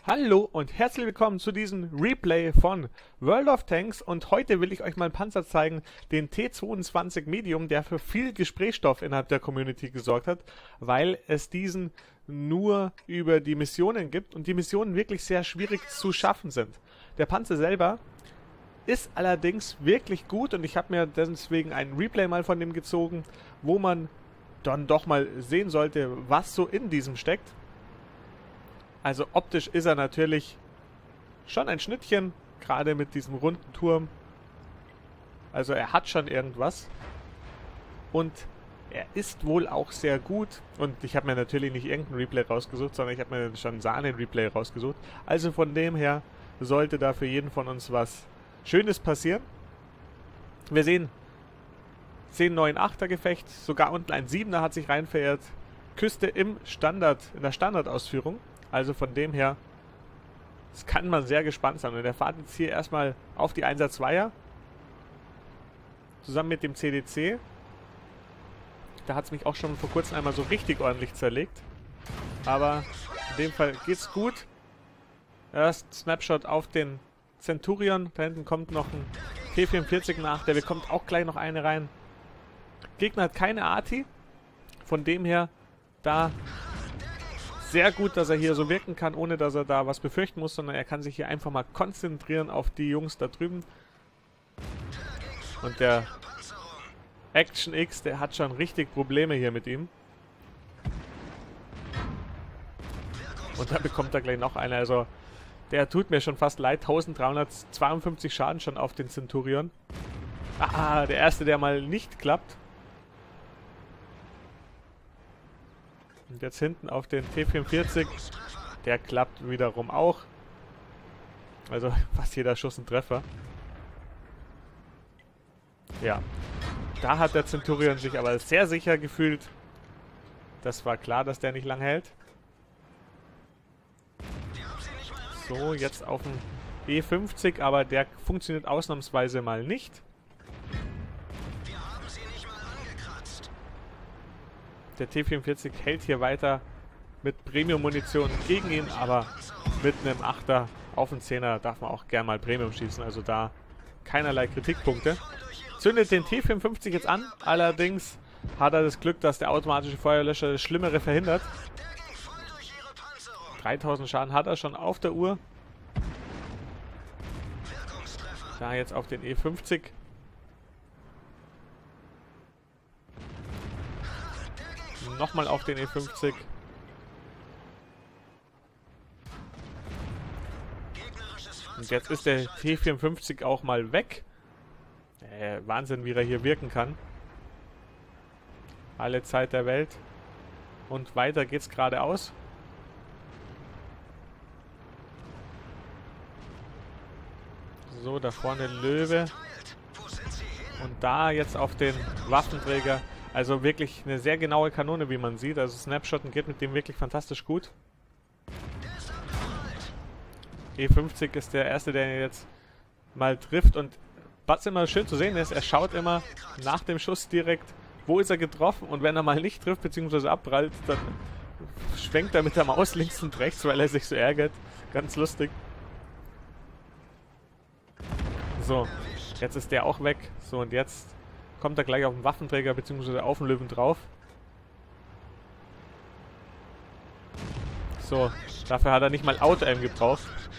Hallo und herzlich willkommen zu diesem Replay von World of Tanks und heute will ich euch mal einen Panzer zeigen, den T22 Medium, der für viel Gesprächsstoff innerhalb der Community gesorgt hat, weil es diesen nur über die Missionen gibt und die Missionen wirklich sehr schwierig zu schaffen sind. Der Panzer selber ist allerdings wirklich gut und ich habe mir deswegen einen Replay mal von dem gezogen, wo man dann doch mal sehen sollte, was so in diesem steckt. Also optisch ist er natürlich schon ein Schnittchen, gerade mit diesem runden Turm. Also er hat schon irgendwas. Und er ist wohl auch sehr gut. Und ich habe mir natürlich nicht irgendein Replay rausgesucht, sondern ich habe mir schon einen Sahne-Replay rausgesucht. Also von dem her sollte da für jeden von uns was Schönes passieren. Wir sehen 10-9-8er Gefecht, sogar unten ein 7er hat sich rein verirrt. Küste in der Standardausführung. Also von dem her, das kann man sehr gespannt sein. Und er fährt jetzt hier erstmal auf die 1er-2er. Zusammen mit dem CDC. Da hat es mich auch schon vor kurzem einmal so richtig ordentlich zerlegt. Aber in dem Fall geht's gut. Erst Snapshot auf den Centurion. Da hinten kommt noch ein T44 nach. Der bekommt auch gleich noch eine rein. Gegner hat keine Arti. Von dem her, da sehr gut, dass er hier so wirken kann, ohne dass er da was befürchten muss, sondern er kann sich hier einfach mal konzentrieren auf die Jungs da drüben. Und der Action X, der hat schon richtig Probleme hier mit ihm. Und da bekommt er gleich noch eine. Also der tut mir schon fast leid. 1352 Schaden schon auf den Centurion. Ah, der erste, der mal nicht klappt. Und jetzt hinten auf den T44. Der klappt wiederum auch. Also fast jeder Schuss ein Treffer. Ja. Da hat der Centurion sich aber sehr sicher gefühlt. Das war klar, dass der nicht lang hält. So, jetzt auf dem E50, aber der funktioniert ausnahmsweise mal nicht. Der T44 hält hier weiter mit Premium-Munition gegen ihn, aber mit einem 8er auf den 10er darf man auch gern mal Premium schießen. Also da keinerlei Kritikpunkte. Zündet den T54 jetzt an, allerdings hat er das Glück, dass der automatische Feuerlöscher das Schlimmere verhindert. 3000 Schaden hat er schon auf der Uhr. Da jetzt auf den E50. Nochmal auf den E50. Und jetzt ist der T54 auch mal weg. Wahnsinn, wie er hier wirken kann. Alle Zeit der Welt. Und weiter geht's geradeaus. So, da vorne Löwe. Und da jetzt auf den Waffenträger. Also wirklich eine sehr genaue Kanone, wie man sieht. Also Snapshotten geht mit dem wirklich fantastisch gut. E50 ist der erste, der ihn jetzt mal trifft. Und was immer schön zu sehen ist, er schaut immer nach dem Schuss direkt, wo ist er getroffen. Und wenn er mal nicht trifft, beziehungsweise abprallt, dann schwenkt er mit der Maus links und rechts, weil er sich so ärgert. Ganz lustig. So, jetzt ist der auch weg. So, und jetzt kommt er gleich auf den Waffenträger bzw. auf den Löwen drauf. So, dafür hat er nicht mal Auto-Aim gebraucht.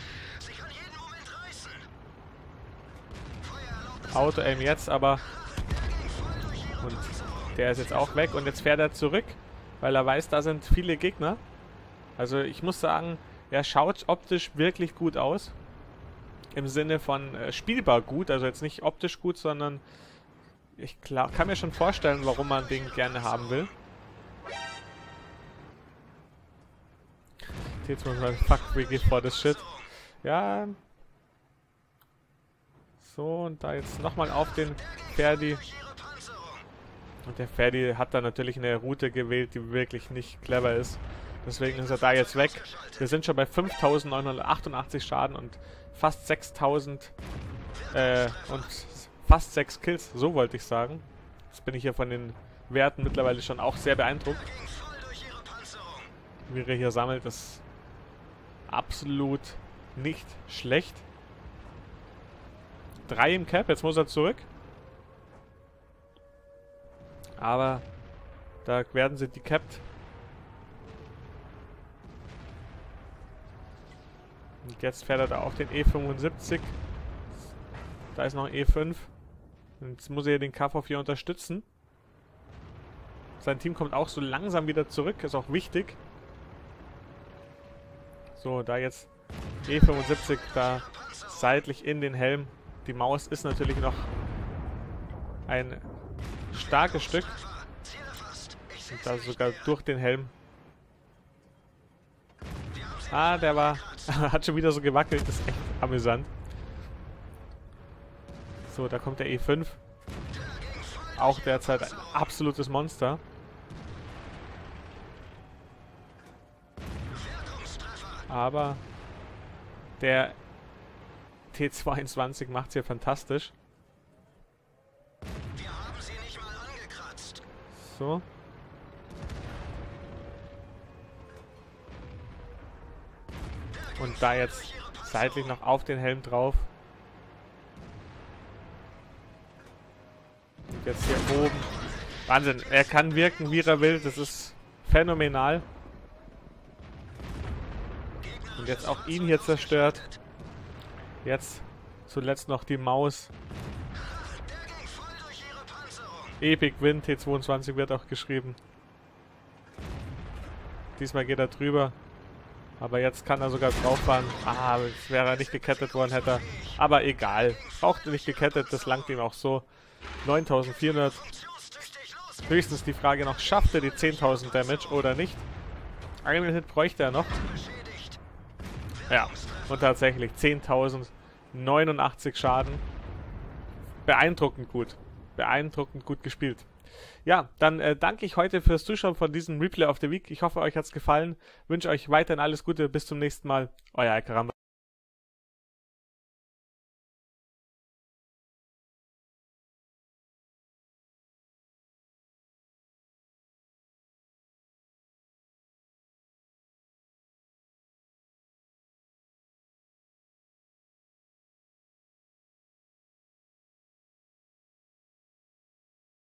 Auto-Aim jetzt aber. Und der ist jetzt auch weg. Und jetzt fährt er zurück, weil er weiß, da sind viele Gegner. Also ich muss sagen, er schaut optisch wirklich gut aus. Im Sinne von spielbar gut. Also jetzt nicht optisch gut, sondern ich kann mir schon vorstellen, warum man den gerne haben will. Jetzt muss man fuck, we give for this shit. Ja. So, und da jetzt nochmal auf den Ferdi. Und der Ferdi hat da natürlich eine Route gewählt, die wirklich nicht clever ist. Deswegen ist er da jetzt weg. Wir sind schon bei 5.988 Schaden und fast 6.000 und fast 6 Kills, so wollte ich sagen. Jetzt bin ich hier von den Werten mittlerweile schon auch sehr beeindruckt. Wie er hier sammelt, das absolut nicht schlecht. 3 im Cap, jetzt muss er zurück. Aber da werden sie decapped. Und jetzt fährt er da auf den E75. Da ist noch ein E5. Und jetzt muss er den KV4 unterstützen. Sein Team kommt auch so langsam wieder zurück. Ist auch wichtig. So, da jetzt E75 da seitlich in den Helm. Die Maus ist natürlich noch ein starkes Stück. Und da sogar durch den Helm. Ah, der war... hat schon wieder so gewackelt. Das ist echt amüsant. So, da kommt der E5. Auch derzeit ein absolutes Monster. Aber der T22 macht es hier fantastisch. So. Und da jetzt seitlich noch auf den Helm drauf. Und jetzt hier oben. Wahnsinn, er kann wirken, wie er will. Das ist phänomenal. Und jetzt auch ihn hier zerstört. Jetzt zuletzt noch die Maus. Epic Win, T22 wird auch geschrieben. Diesmal geht er drüber. Aber jetzt kann er sogar drauf fahren. Ah, jetzt wäre er nicht gekettet worden, hätte er. Aber egal. Braucht er nicht gekettet, das langt ihm auch so. 9400. Höchstens die Frage noch, schafft er die 10.000 Damage oder nicht? Einen Hit bräuchte er noch. Ja, und tatsächlich 10.089 Schaden. Beeindruckend gut. Beeindruckend gut gespielt. Ja, dann danke ich heute fürs Zuschauen von diesem Replay of the Week. Ich hoffe, euch hat es gefallen. Wünsche euch weiterhin alles Gute. Bis zum nächsten Mal. Euer Alcaram.